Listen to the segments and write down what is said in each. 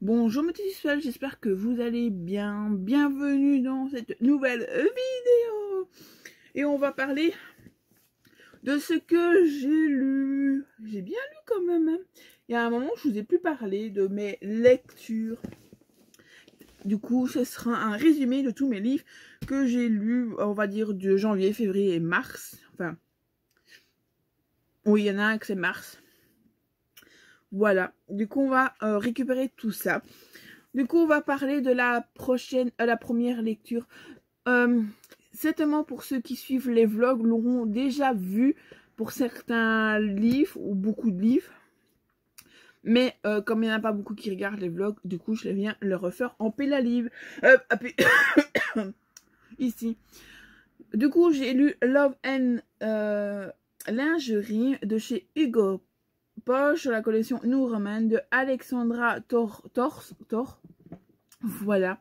Bonjour mes petits visuels, j'espère que vous allez bien. Bienvenue dans cette nouvelle vidéo. Et on va parler de ce que j'ai lu. J'ai bien lu quand même. Hein. Il y a un moment, je vous ai plus parlé de mes lectures. Du coup, ce sera un résumé de tous mes livres que j'ai lus, on va dire, de janvier, février et mars. Enfin, oui, il y en a un que c'est mars. Voilà. Du coup, on va récupérer tout ça. Du coup, on va parler de la première lecture. Certainement pour ceux qui suivent les vlogs l'auront déjà vu pour certains livres ou beaucoup de livres. Mais comme il n'y en a pas beaucoup qui regardent les vlogs, du coup, je viens le refaire en Pélalive. Ici. Du coup, j'ai lu Love and Lingerie de chez Hugo Poche sur la collection New Roman de Alexandra Thor. Voilà.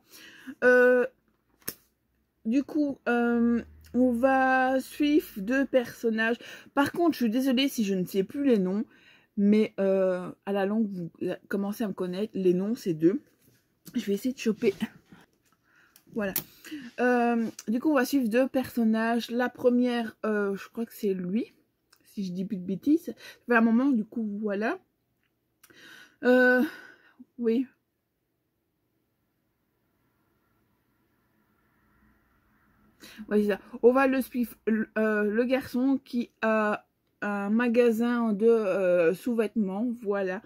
Du coup, on va suivre deux personnages. Par contre, je suis désolée si je ne sais plus les noms. Mais à la longue, vous commencez à me connaître. Les noms, c'est deux. Je vais essayer de choper. Voilà. Du coup, on va suivre deux personnages. La première, je crois que c'est lui. Si je dis plus de bêtises. Ça fait un moment, du coup, voilà. Oui. Ouais, c'est ça. On va le suivre. Le garçon qui a un magasin de sous-vêtements. Voilà.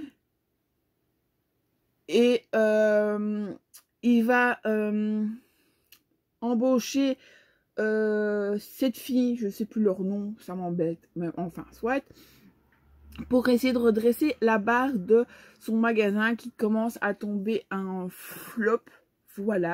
Et il va embaucher cette fille, je sais plus leur nom, ça m'embête, mais enfin, soit, pour essayer de redresser la barre de son magasin qui commence à tomber un flop. Voilà.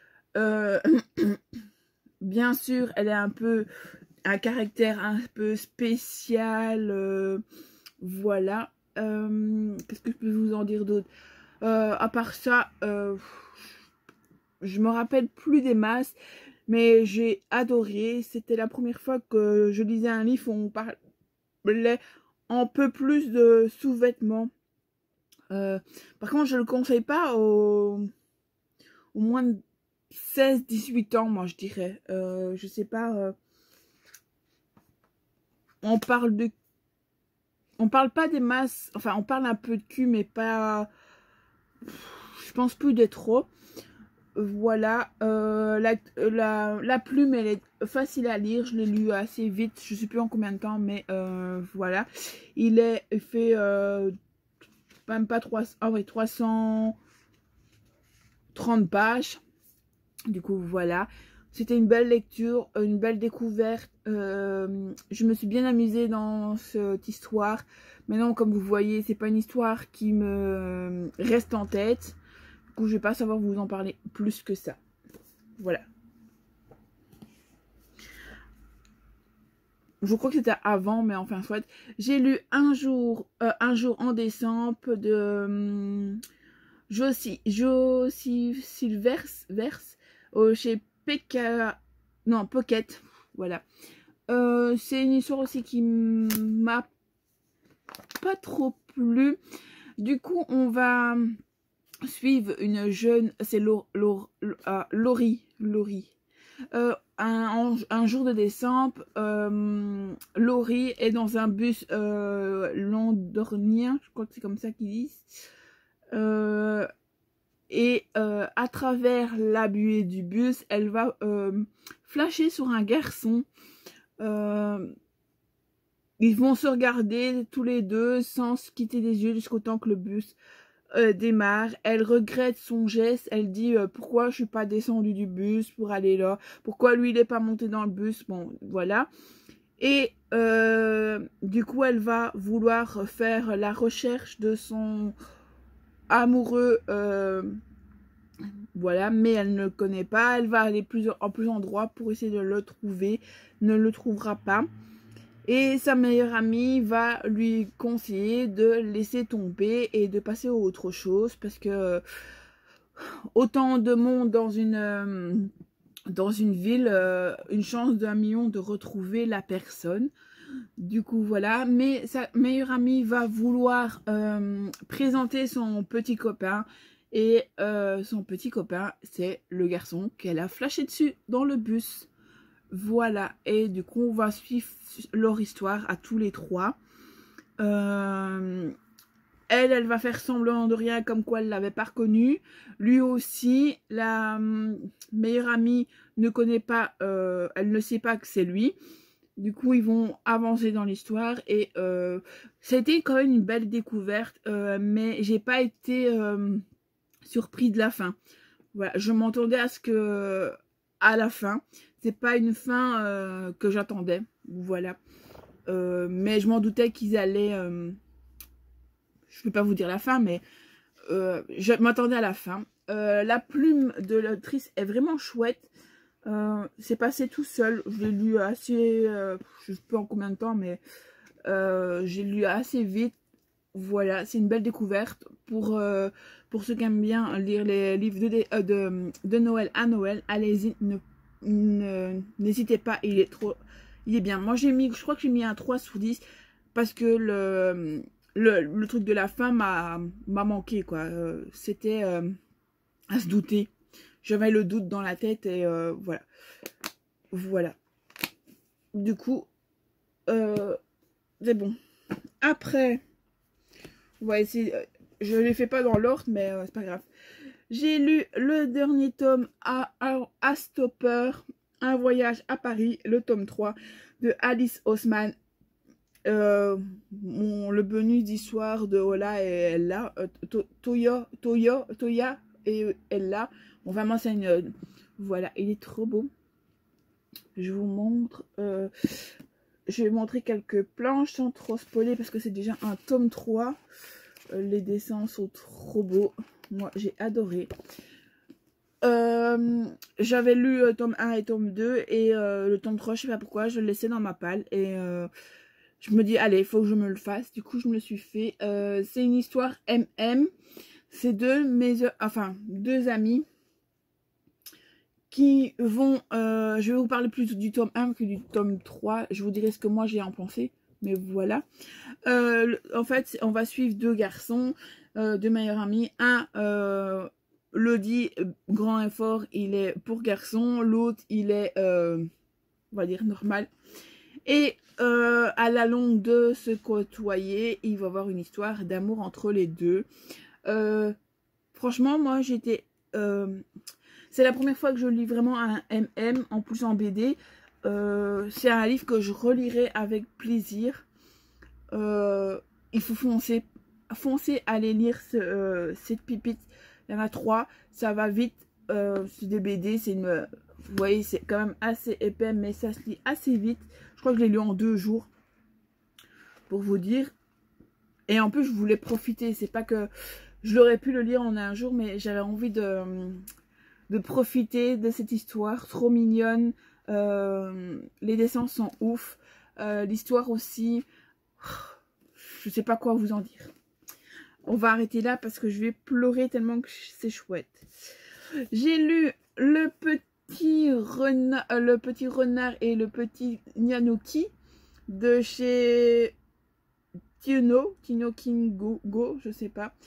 Bien sûr, elle est un caractère un peu spécial. Voilà. Qu'est-ce que je peux vous en dire d'autre? À part ça, je me rappelle plus des masses, mais j'ai adoré. C'était la première fois que je lisais un livre où on parlait un peu plus de sous-vêtements. Par contre, je le conseille pas aux moins de 16-18 ans, moi je dirais. Je sais pas. On parle pas des masses. Enfin, on parle un peu de cul, mais pas. Je pense plus des trop. Voilà, la plume, elle est facile à lire. Je l'ai lu assez vite. Je ne sais plus en combien de temps, mais voilà. Il est fait même pas 330 pages. Du coup, voilà. C'était une belle lecture, une belle découverte. Je me suis bien amusée dans cette histoire. Maintenant, comme vous voyez, c'est pas une histoire qui me reste en tête. Du coup, je vais pas savoir vous en parler plus que ça. Voilà. Je crois que c'était avant, mais enfin, soit. J'ai lu un jour en décembre de Josie Silvers chez Pocket. Voilà. C'est une histoire aussi qui m'a pas trop plu. Du coup, on va suivre une jeune, c'est Laurie. Un jour de décembre, Laurie est dans un bus londonien, je crois que c'est comme ça qu'ils disent. À travers la buée du bus, elle va flasher sur un garçon. Ils vont se regarder tous les deux sans se quitter des yeux jusqu'au temps que le bus démarre. Elle regrette son geste. Elle dit pourquoi je suis pas descendue du bus pour aller là, pourquoi lui il est pas monté dans le bus. Bon, voilà. Et du coup elle va vouloir faire la recherche de son amoureux, voilà, mais elle ne le connaît pas. Elle va aller en plusieurs endroits pour essayer de le trouver, ne le trouvera pas. Et sa meilleure amie va lui conseiller de laisser tomber et de passer à autre chose. Parce que autant de monde dans une ville, une chance d'1 million de retrouver la personne. Du coup, voilà. Mais sa meilleure amie va vouloir présenter son petit copain. Et son petit copain, c'est le garçon qu'elle a flashé dessus dans le bus. Voilà. Et du coup, on va suivre leur histoire à tous les trois. Elle va faire semblant de rien comme quoi elle l'avait pas reconnu. Lui aussi, la meilleure amie ne connaît pas, elle ne sait pas que c'est lui. Du coup, ils vont avancer dans l'histoire et ça a été quand même une belle découverte, mais j'ai pas été surpris de la fin. Voilà, je m'attendais à ce que à la fin, c'est pas une fin que j'attendais. Voilà, mais je m'en doutais qu'ils allaient. Je ne vais pas vous dire la fin, mais je m'attendais à la fin. La plume de l'autrice est vraiment chouette. C'est passé tout seul. Je l'ai lu assez... je ne sais pas en combien de temps, mais j'ai lu assez vite. Voilà, c'est une belle découverte. Pour ceux qui aiment bien lire les livres de Noël à Noël, allez-y, n'hésitez pas, il est bien. Moi, je crois que j'ai mis un 3 sur 10 parce que le truc de la fin m'a manqué, quoi. C'était à se douter. J'avais le doute dans la tête et voilà. Voilà. Du coup, c'est bon. Après, on va essayer. Je ne les fais pas dans l'ordre, mais c'est pas grave. J'ai lu le dernier tome à Stopper, Un voyage à Paris, le tome 3 de Alice Oseman. Le bonus d'histoire de Ola et Ella, Toya et Ella. Bon, vraiment, c'est une. Voilà, il est trop beau. Je vous montre. Je vais montrer quelques planches sans trop spoiler parce que c'est déjà un tome 3. Les dessins sont trop beaux. Moi, j'ai adoré. J'avais lu tome 1 et tome 2 et le tome 3, je sais pas pourquoi, je le laissais dans ma palle et je me dis, allez, il faut que je me le fasse. Du coup, je me le suis fait. C'est une histoire MM. C'est deux amis qui vont... je vais vous parler plus du tome 1 que du tome 3. Je vous dirai ce que moi j'ai en pensé. Mais voilà. En fait, on va suivre deux garçons, deux meilleurs amis. Un, Lodi, grand et fort, il est pour garçon. L'autre, il est, on va dire, normal. Et à la longue de se côtoyer, il va y avoir une histoire d'amour entre les deux. Franchement, moi, j'étais... c'est la première fois que je lis vraiment un MM, en plus en BD. C'est un livre que je relirai avec plaisir. Il faut foncer aller lire cette pipite. Il y en a 3, ça va vite. C'est des BD, c'est une... Vous voyez, c'est quand même assez épais, mais ça se lit assez vite. Je crois que je l'ai lu en 2 jours, pour vous dire. Et en plus, je voulais profiter. C'est pas que je l'aurais pu le lire en un jour, mais j'avais envie de profiter de cette histoire trop mignonne. Les dessins sont ouf. L'histoire aussi, je sais pas quoi vous en dire. On va arrêter là parce que je vais pleurer tellement que c'est chouette. J'ai lu le petit renard et le petit Nyanuki de chez Tino Kingo, je sais pas.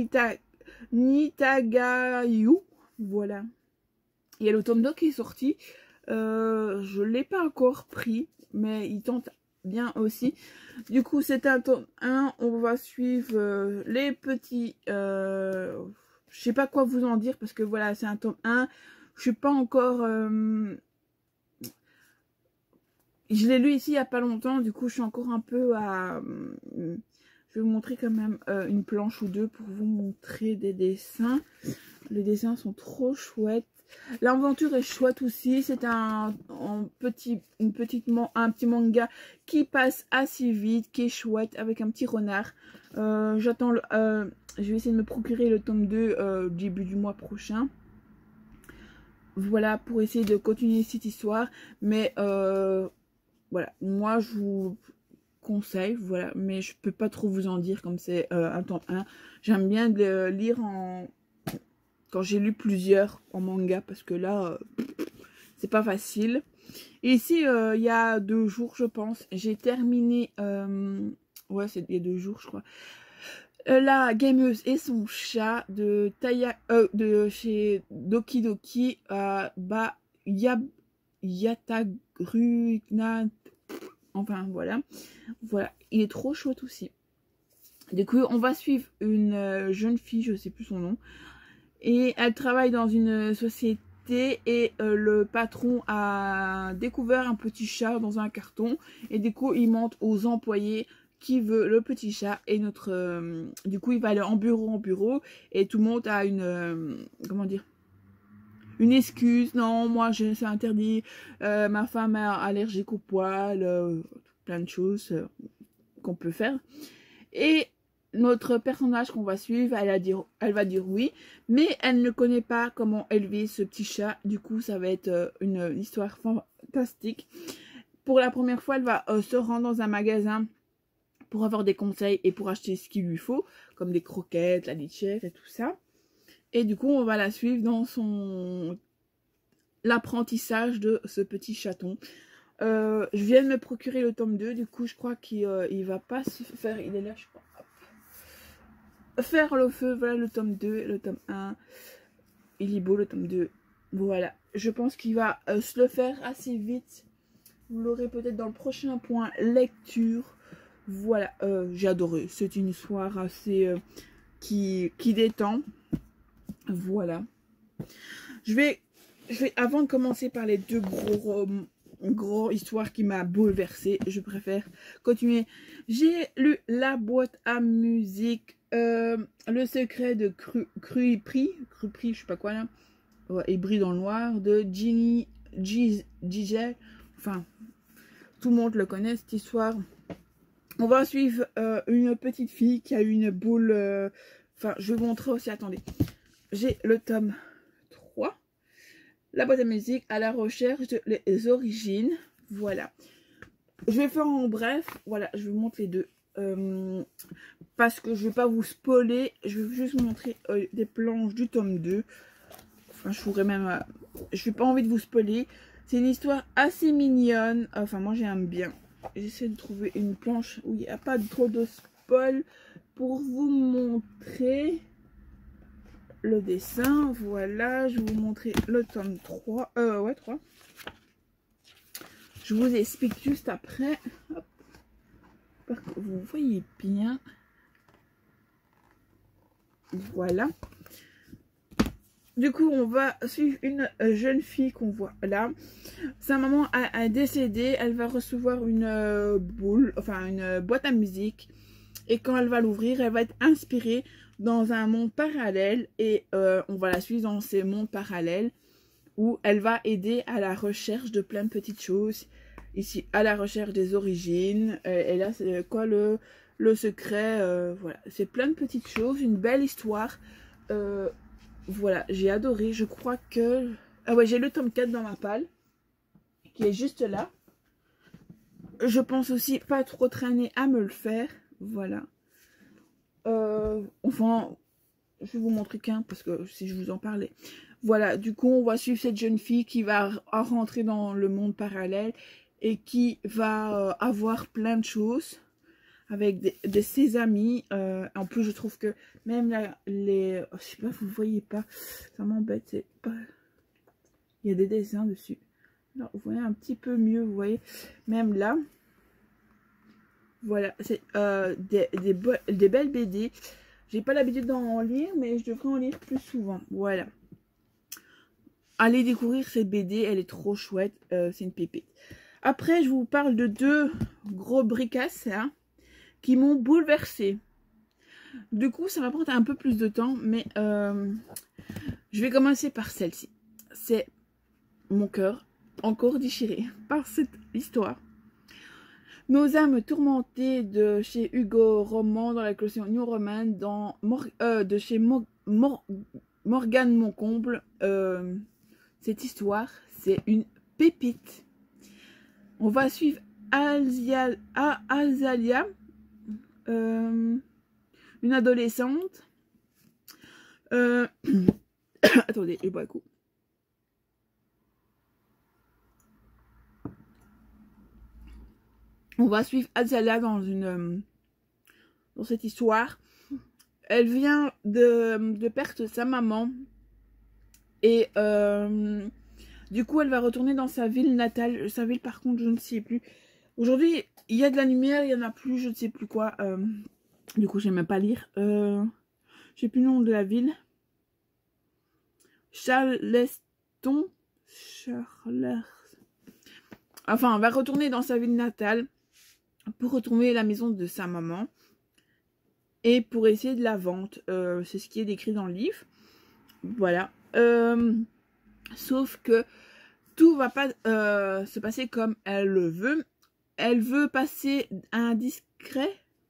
Nitagayu, voilà. Il y a le tome 2 qui est sorti. Je l'ai pas encore pris, mais il tente bien aussi. Du coup, c'est un tome 1. On va suivre les petits... je sais pas quoi vous en dire parce que voilà, c'est un tome 1. Je suis pas encore... Je l'ai lu ici il n'y a pas longtemps. Du coup, je suis encore un peu à... Je vais vous montrer quand même une planche ou deux pour vous montrer des dessins. Les dessins sont trop chouettes. L'aventure est chouette aussi. C'est un petit manga qui passe assez vite, qui est chouette, avec un petit renard. J'attends je vais essayer de me procurer le tome 2 début du mois prochain. Voilà, pour essayer de continuer cette histoire. Mais voilà, moi je vous conseille, voilà, mais je peux pas trop vous en dire comme c'est un tome 1. J'aime bien le lire quand j'ai lu plusieurs en manga, parce que là, c'est pas facile. Et ici, il y a 2 jours, je pense, j'ai terminé, ouais, c'est il y a 2 jours, je crois, la gameuse et son chat de de chez Doki Doki, Yatagru, enfin voilà, il est trop chouette aussi. Du coup, on va suivre une jeune fille, je sais plus son nom, et elle travaille dans une société et le patron a découvert un petit chat dans un carton et du coup il montre aux employés qui veut le petit chat et du coup il va aller en bureau et tout le monde a une comment dire, une excuse. Non, moi c'est interdit, ma femme est allergique aux poils, plein de choses qu'on peut faire. Et notre personnage qu'on va suivre, elle va dire oui, mais elle ne connaît pas comment élever ce petit chat. Du coup, ça va être une histoire fantastique. Pour la première fois, elle va se rendre dans un magasin pour avoir des conseils et pour acheter ce qu'il lui faut, comme des croquettes, la litière et tout ça. Et du coup, on va la suivre dans l'apprentissage de ce petit chaton. Je viens de me procurer le tome 2, du coup, je crois qu'il va pas se faire, il est là, je crois. Faire le feu, voilà le tome 2, le tome 1, il est beau le tome 2, voilà, je pense qu'il va se le faire assez vite, vous l'aurez peut-être dans le prochain point lecture, voilà, j'ai adoré, c'est une histoire assez qui détend, voilà. Je vais, avant de commencer par les 2 gros histoires qui m'a bouleversée, je préfère continuer. J'ai lu La boîte à musique, Le secret de Crupri, je sais pas quoi là, ouais, et Bris dans le noir, de Ginny Gigel. Enfin, tout le monde le connaît cette histoire. On va suivre une petite fille qui a une boule, enfin, je vais vous montrer aussi, attendez. J'ai le tome 3. La boîte à musique, à la recherche de les origines. Voilà. Je vais faire en bref. Voilà, je vous montre les 2. Parce que je vais pas vous spoiler. Je vais juste vous montrer des planches du tome 2. Enfin, je pourrais même... je n'ai pas envie de vous spoiler. C'est une histoire assez mignonne. Enfin, moi, j'aime bien. J'essaie de trouver une planche où il n'y a pas trop de spoil pour vous montrer le dessin. Voilà, je vais vous montrer le tome 3. Ouais, 3. Je vous explique juste après. Hop. Pour que vous voyez bien. Voilà. Du coup, on va suivre une jeune fille qu'on voit là. Sa maman a décédé. Elle va recevoir une boule, enfin une boîte à musique. Et quand elle va l'ouvrir, elle va être inspirée dans un monde parallèle. Et on va la suivre dans ces mondes parallèles où elle va aider à la recherche de plein de petites choses. Ici, à la recherche des origines. Et là, c'est quoi le secret. Voilà, c'est plein de petites choses. Une belle histoire. Voilà, j'ai adoré. Je crois que... Ah ouais, j'ai le tome 4 dans ma palle. Qui est juste là. Je pense aussi pas trop traîner à me le faire. Voilà. Enfin, je vais vous montrer qu'un parce que si je vous en parlais. Voilà, du coup, on va suivre cette jeune fille qui va rentrer dans le monde parallèle et qui va avoir plein de choses avec ses amis. En plus, je trouve que même là, je sais pas, vous voyez pas, ça m'embête. C'est pas... Il y a des dessins dessus. Alors, vous voyez un petit peu mieux, vous voyez. Même là, voilà, c'est des belles BD. J'ai pas l'habitude d'en lire, mais je devrais en lire plus souvent. Voilà. Allez découvrir cette BD, elle est trop chouette. C'est une pépite. Après, je vous parle de 2 gros bricasses hein, qui m'ont bouleversée. Du coup, ça va prendre un peu plus de temps, mais je vais commencer par celle-ci. C'est mon cœur encore déchiré par cette histoire. Nos âmes tourmentées de chez Hugo Roman dans la collection New Roman de chez Morgane Moncomble. Cette histoire, c'est une pépite. On va suivre Azalia, une adolescente. Attendez, je bois un coup. on va suivre Azala dans cette histoire. Elle vient de perdre sa maman. Et du coup, elle va retourner dans sa ville natale. Sa ville, par contre, je ne sais plus. Aujourd'hui, il y a de la lumière, il y en a plus, je ne sais plus quoi. Du coup, je n'ai même pas lire. Je sais plus le nom de la ville. Charleston. Enfin, elle va retourner dans sa ville natale pour retrouver la maison de sa maman. Et pour essayer de la vendre. C'est ce qui est décrit dans le livre. Voilà. Sauf que tout va pas se passer comme elle le veut. Elle veut passer un discret.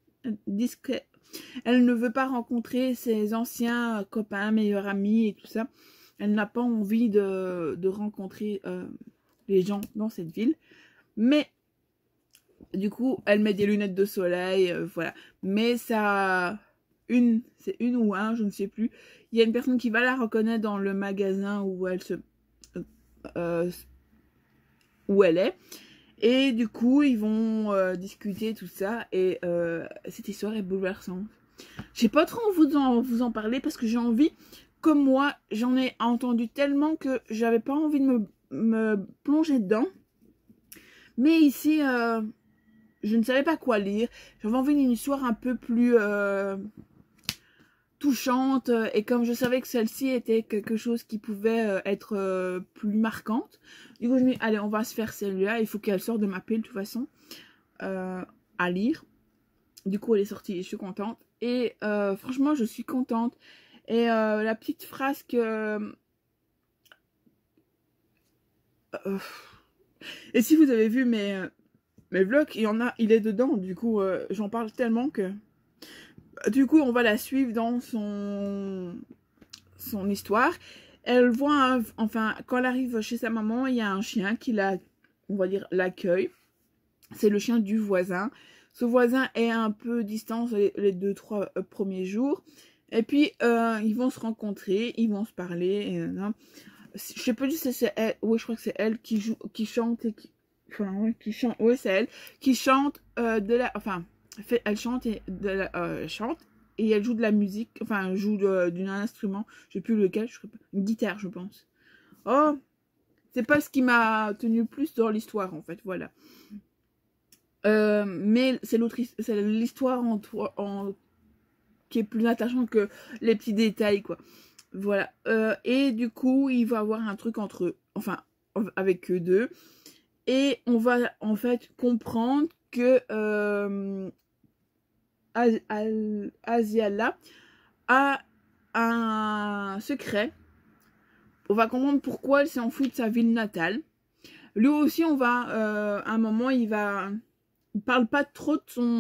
Elle ne veut pas rencontrer ses anciens copains, meilleurs amis et tout ça. Elle n'a pas envie de rencontrer les gens dans cette ville. Mais du coup, elle met des lunettes de soleil, voilà. Mais ça, c'est une ou un, je ne sais plus. Il y a une personne qui va la reconnaître dans le magasin où elle où elle est. Et du coup, ils vont discuter tout ça. Et cette histoire est bouleversante. J'ai pas trop envie de vous en parler parce que j'ai envie, comme moi, j'en ai entendu tellement que j'avais pas envie de me plonger dedans. Mais ici, je ne savais pas quoi lire. J'avais envie d'une histoire un peu plus touchante. Et comme je savais que celle-ci était quelque chose qui pouvait être plus marquante, du coup je me dis, allez, on va se faire celle-là. Il faut qu'elle sorte de ma pile de toute façon à lire. Du coup, elle est sortie et je suis contente. Et franchement, je suis contente. Et la petite phrase que... et si vous avez vu mes vlogs, il est dedans. Du coup, j'en parle tellement que... Du coup, on va la suivre dans son histoire. Elle voit, enfin, quand elle arrive chez sa maman, il y a un chien qui on va dire, l'accueille. C'est le chien du voisin. Ce voisin est un peu distant les 2-3 premiers jours. Et puis, ils vont se rencontrer, ils vont se parler. Je sais pas si c'est elle. Oui, je crois que c'est elle qui chante et enfin, ouais, oui, c'est elle qui chante enfin, elle chante et chante et elle joue de la musique. Enfin, elle joue d'un instrument. Je sais plus lequel. Une guitare, je pense. Oh, c'est pas ce qui m'a tenu plus dans l'histoire, en fait. Voilà. Mais c'est l'histoire qui est plus attachante que les petits détails, quoi. Voilà. Et du coup, il va y avoir un truc entre eux, enfin, avec eux deux. Et on va, en fait, comprendre que Asiala a un secret. On va comprendre pourquoi elle s'est enfuie de sa ville natale. Lui aussi, on va, à un moment, il parle pas trop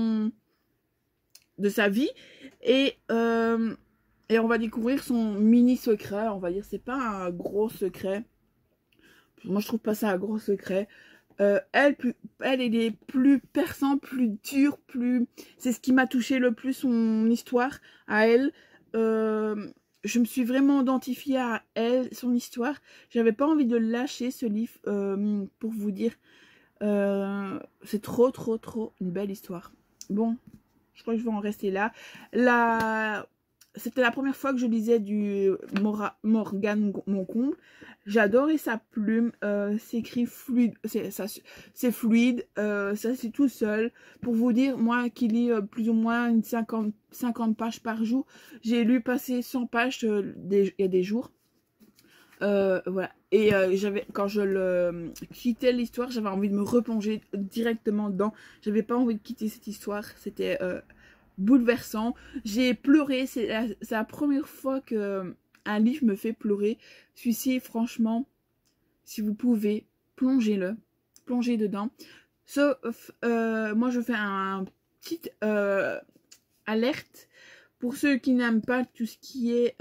de sa vie et on va découvrir son mini secret. On va dire, c'est pas un gros secret. Moi, je trouve pas ça un gros secret. Elle est plus perçante, plus dure, c'est ce qui m'a touché le plus, son histoire à elle. Je me suis vraiment identifiée à elle, son histoire. J'avais pas envie de lâcher ce livre pour vous dire. C'est trop une belle histoire. Bon, je crois que je vais en rester là. C'était la première fois que je lisais du Morgane Moncomble. J'adorais sa plume. C'est écrit fluide. C'est fluide. Ça, c'est tout seul. Pour vous dire, moi qui lis plus ou moins 50 pages par jour, j'ai lu passer 100 pages il y a des jours. Voilà. Et quand je quittais l'histoire, j'avais envie de me replonger directement dedans. J'avais pas envie de quitter cette histoire. C'était bouleversant. J'ai pleuré. C'est la première fois que un livre me fait pleurer. Celui-ci, franchement, si vous pouvez, plongez dedans. Sauf, moi, je fais un petit alerte pour ceux qui n'aiment pas tout ce qui est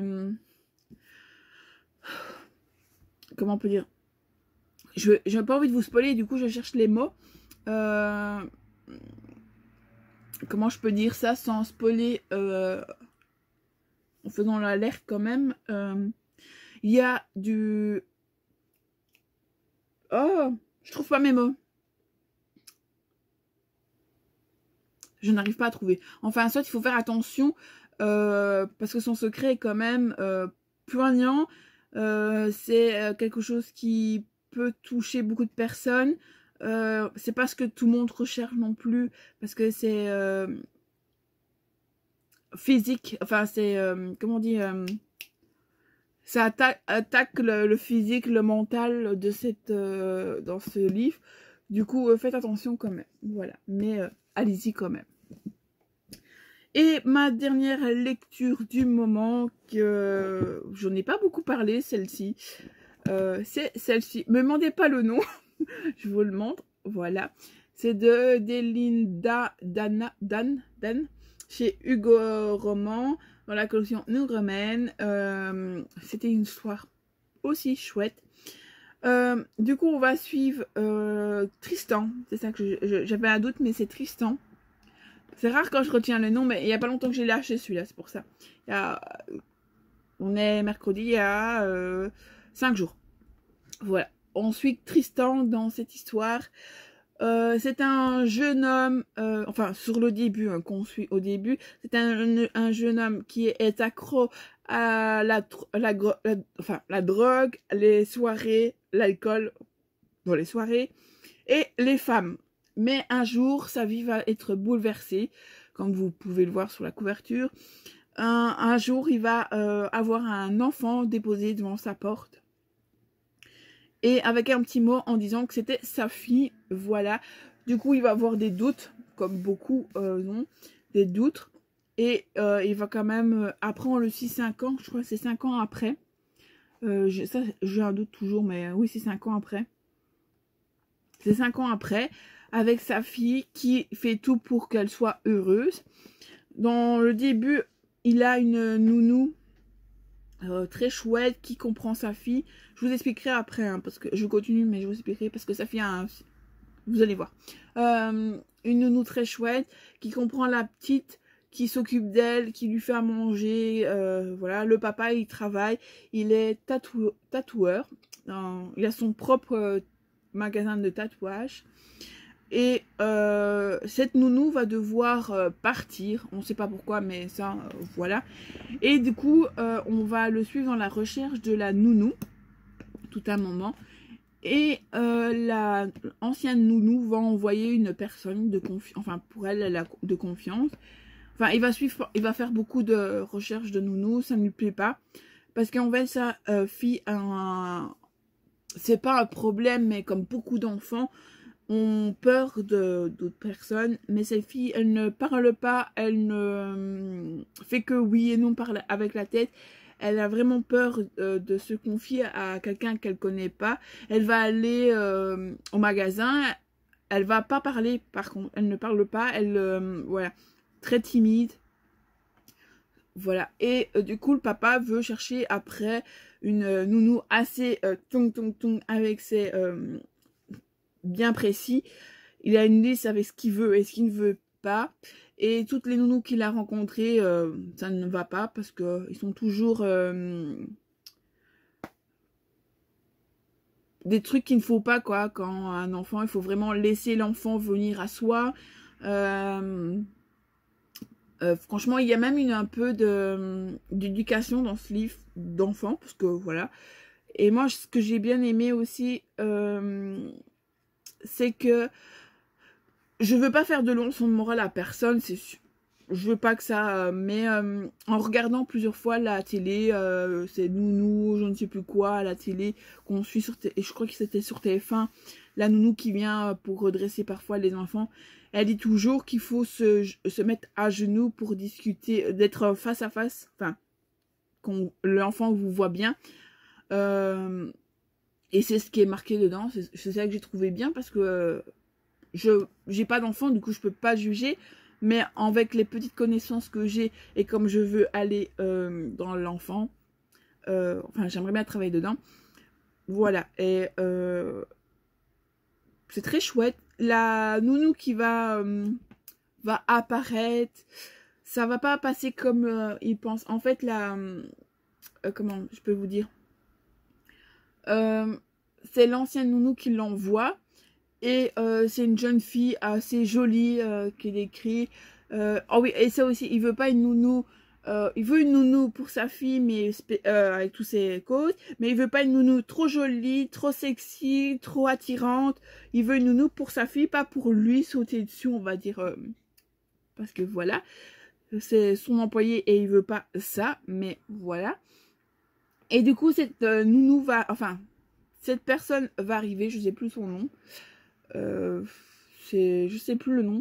comment on peut dire, j'ai pas envie de vous spoiler, du coup je cherche les mots. Comment je peux dire ça sans spoiler, en faisant l'alerte quand même. Il y a du... Oh, je trouve pas mes mots. Je n'arrive pas à trouver. Enfin, soit il faut faire attention parce que son secret est quand même poignant. C'est quelque chose qui peut toucher beaucoup de personnes. C'est pas ce que tout le monde recherche non plus parce que c'est physique. Enfin, c'est comment on dit ça attaque le physique, le mental de dans ce livre. Du coup, faites attention quand même. Voilà. Mais allez-y quand même. Et ma dernière lecture du moment, que je n'ai pas beaucoup parlé, celle-ci. C'est celle-ci. Me demandez pas le nom. Je vous le montre. Voilà. C'est de Delinda Dan chez Hugo Roman dans la collection Nous Remène. C'était une histoire aussi chouette. Du coup, on va suivre Tristan. C'est ça que j'avais un doute, mais c'est Tristan. C'est rare quand je retiens le nom, mais il n'y a pas longtemps que j'ai lâché celui-là, c'est pour ça. On est mercredi, il y a 5 jours. Voilà. On suit Tristan dans cette histoire. C'est un jeune homme, enfin sur le début, hein, qu'on suit au début, c'est un jeune homme qui est accro à la drogue, les soirées, l'alcool dans les soirées et les femmes. Mais un jour, sa vie va être bouleversée, comme vous pouvez le voir sur la couverture. Un jour, il va avoir un enfant déposé devant sa porte. Et avec un petit mot en disant que c'était sa fille, voilà. Du coup, il va avoir des doutes, comme beaucoup ont, des doutes. Et il va quand même, après on le suit 5 ans, je crois que c'est 5 ans après. J'ai un doute toujours, mais oui, c'est 5 ans après. C'est 5 ans après, avec sa fille qui fait tout pour qu'elle soit heureuse. Dans le début, il a une nounou très chouette qui comprend sa fille. Je vous expliquerai après, hein, parce que je continue, mais je vous expliquerai parce que sa fille a un... Vous allez voir. Une nounou très chouette qui comprend la petite, qui s'occupe d'elle, qui lui fait à manger. Voilà, le papa, il travaille. Il est tatoueur. Il a son propre magasin de tatouage. Et cette nounou va devoir partir. On ne sait pas pourquoi, mais ça, voilà. Et du coup, on va le suivre dans la recherche de la nounou, tout un moment. Et la ancienne nounou va envoyer une personne de confiance, enfin pour elle, de confiance. Enfin, il va faire beaucoup de recherches de nounou, ça ne lui plaît pas. Parce qu'en fait, sa fille a c'est pas un problème, mais comme beaucoup d'enfants, ont peur d'autres personnes, mais cette fille, elle ne parle pas, elle ne fait que oui et non avec la tête. Elle a vraiment peur de se confier à quelqu'un qu'elle connaît pas. Elle va aller au magasin, elle va pas parler, par contre, elle ne parle pas, elle, voilà, très timide. Voilà, et du coup, le papa veut chercher après une nounou assez avec ses... bien précis. Il a une liste avec ce qu'il veut et ce qu'il ne veut pas. Et toutes les nounous qu'il a rencontrées, ça ne va pas parce que ils sont toujours des trucs qu'il ne faut pas, quoi. Quand un enfant, il faut vraiment laisser l'enfant venir à soi. Franchement, il y a même un peu d'éducation dans ce livre d'enfant, parce que voilà. Et moi, ce que j'ai bien aimé aussi, c'est que je veux pas faire de leçon de morale à personne, je veux pas que ça, mais en regardant plusieurs fois la télé, c'est nounou, je ne sais plus quoi, à la télé, qu'on suit et je crois que c'était sur TF1, la nounou qui vient pour redresser parfois les enfants, elle dit toujours qu'il faut se mettre à genoux pour discuter, d'être face à face, enfin, l'enfant vous voit bien, et c'est ce qui est marqué dedans, c'est ça que j'ai trouvé bien, parce que j'ai pas d'enfant, du coup je peux pas juger, mais avec les petites connaissances que j'ai et comme je veux aller dans l'enfant, enfin j'aimerais bien travailler dedans, voilà. Et c'est très chouette. La nounou qui va apparaître, ça va pas passer comme il pense. En fait, comment je peux vous dire, c'est l'ancienne nounou qui l'envoie. Et c'est une jeune fille assez jolie qui est décrite. Oh oui, et ça aussi, il veut pas une nounou. Il veut une nounou pour sa fille, mais avec tous ses causes. Mais il veut pas une nounou trop jolie, trop sexy, trop attirante. Il veut une nounou pour sa fille, pas pour lui sauter dessus, on va dire. Parce que voilà, c'est son employé et il veut pas ça. Mais voilà. Et du coup, cette nounou va... Enfin, cette personne va arriver, je sais plus son nom. Je sais plus le nom.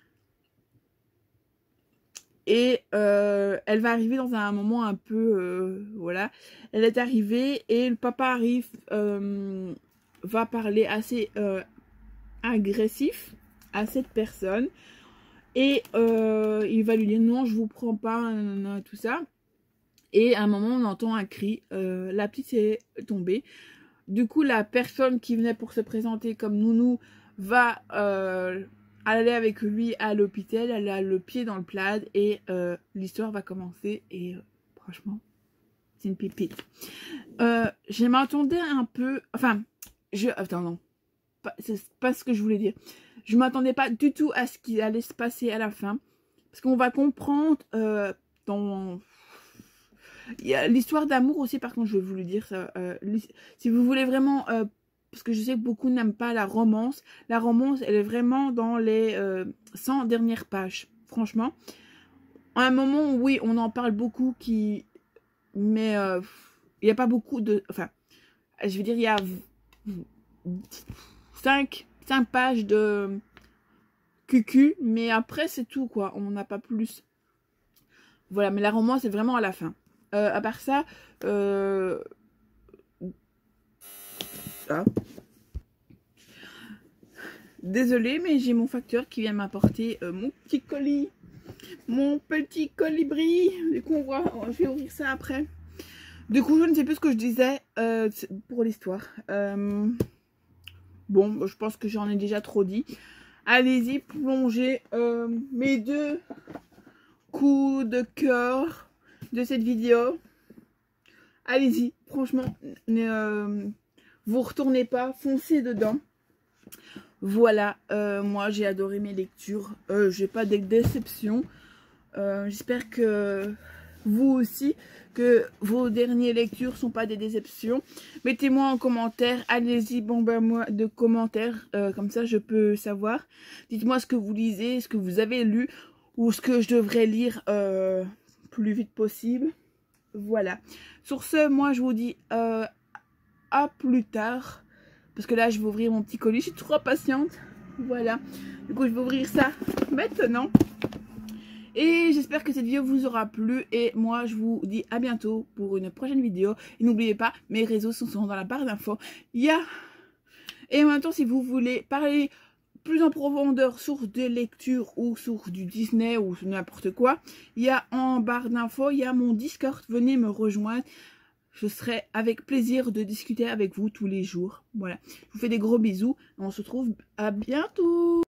Et elle va arriver dans un moment un peu... voilà. Elle est arrivée et le papa arrive, va parler assez agressif à cette personne. Et il va lui dire non, je vous prends pas, tout ça. Et à un moment, on entend un cri. La petite est tombée. Du coup, la personne qui venait pour se présenter comme nounou va aller avec lui à l'hôpital. Elle a le pied dans le plaid et l'histoire va commencer. Et franchement, c'est une pépite. Je m'attendais un peu... Enfin, attends, non. C'est pas ce que je voulais dire. Je m'attendais pas du tout à ce qui allait se passer à la fin. Parce qu'on va comprendre dans... Il y a l'histoire d'amour aussi, par contre, je vais vous le dire. Ça, si vous voulez vraiment... parce que je sais que beaucoup n'aiment pas la romance. La romance, elle est vraiment dans les 100 dernières pages. Franchement. À un moment, oui, on en parle beaucoup mais il n'y a pas beaucoup de... Enfin, je veux dire, il y a 5 pages de cucu. Mais après, c'est tout, quoi. On n'a pas plus. Voilà, mais la romance, c'est vraiment à la fin. À part ça, désolée, mais j'ai mon facteur qui vient m'apporter mon petit colis. Mon petit colibri. Du coup, je vais ouvrir ça après. Du coup, je ne sais plus ce que je disais pour l'histoire. Bon, je pense que j'en ai déjà trop dit. Allez-y, plongez mes 2 coups de cœur de cette vidéo. Allez-y, franchement, vous retournez pas, foncez dedans. Voilà, moi j'ai adoré mes lectures, j'ai pas de déception. J'espère que vous aussi, que vos dernières lectures sont pas des déceptions. Mettez-moi en commentaire, allez-y, bombardez-moi de commentaires, comme ça je peux savoir. Dites-moi ce que vous lisez, ce que vous avez lu, ou ce que je devrais lire plus vite possible. Voilà. Sur ce, moi je vous dis à plus tard. Parce que là je vais ouvrir mon petit colis. Je suis trop patiente. Voilà. Du coup je vais ouvrir ça maintenant. Et j'espère que cette vidéo vous aura plu. Et moi je vous dis à bientôt pour une prochaine vidéo. Et n'oubliez pas, mes réseaux sont dans la barre d'infos. Et en même temps, si vous voulez parler plus en profondeur sur des lectures ou sur du Disney ou n'importe quoi, il y a en barre d'infos, il y a mon Discord, venez me rejoindre. Je serai avec plaisir de discuter avec vous tous les jours. Voilà, je vous fais des gros bisous. On se retrouve à bientôt.